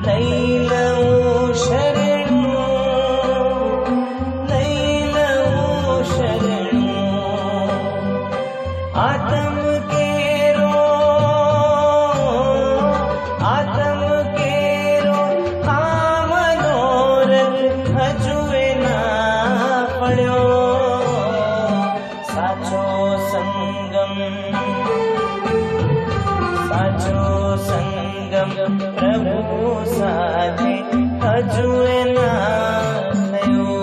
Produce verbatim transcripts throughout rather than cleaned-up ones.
લઈ લઉં શરણું, લઈ લઉં શરણું. આતમ કેરો, આતમ કેરો આ મનોરથ હજુએ ના પડ્યો. સાચો સંગમ, સાચો સંગમ પ્રભુ સાથે હજુએ ના થયો.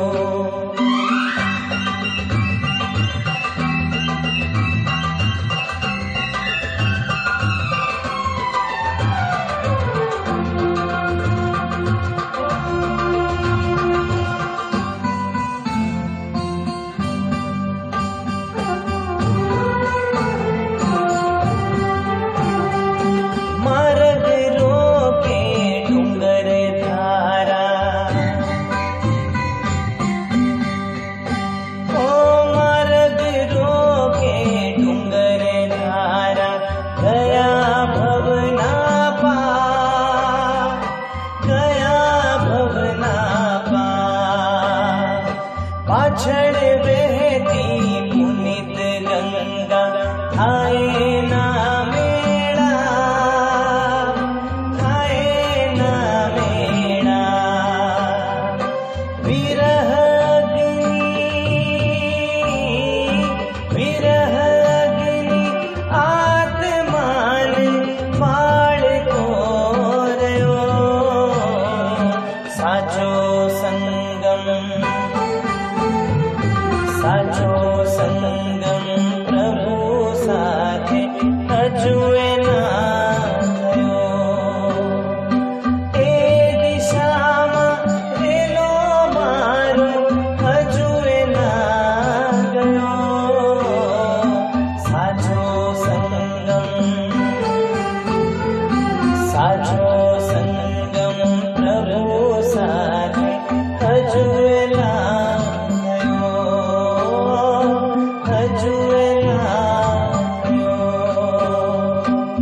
પાછળ વહેતી પુનિત ગંગા થાય ના મેળા, થાય ના મેળા. વિરહગની, વિરહગની આત્માને બાળકો રહ્યો. સાચો સંગમ, સાચો સંગમ પ્રભુ સાથે હજુએ ના થયો. એ દિશામાં રેલો મારો હજુએ ના ગયો. સાચો સંગમ, સાચો સંગમ પ્રભુ સાથે હજુએ ના હજુએ ના થયો.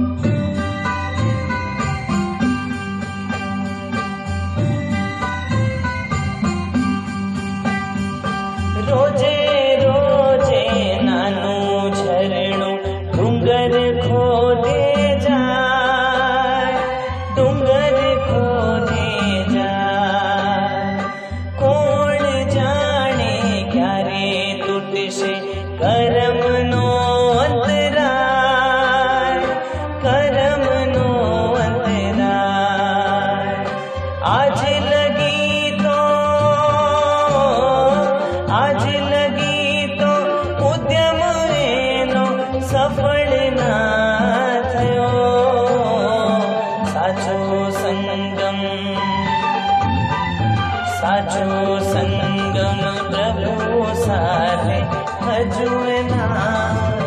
રોજે રોજે નાનું ઝરણું ડુંગર ખોદે જાય, ડુંગર ખોદે જાય. કોણ જાણે ક્યારે તૂટશે કરમનો અંતરાય, કરમનો અંતરાય. આજ લગી તો, આજ લગી તો ઉદ્યમ એનો સફળ ના થયો. સાચો સંગમ, સાચો સંગમ પ્રભુ સાથે હજુએ ના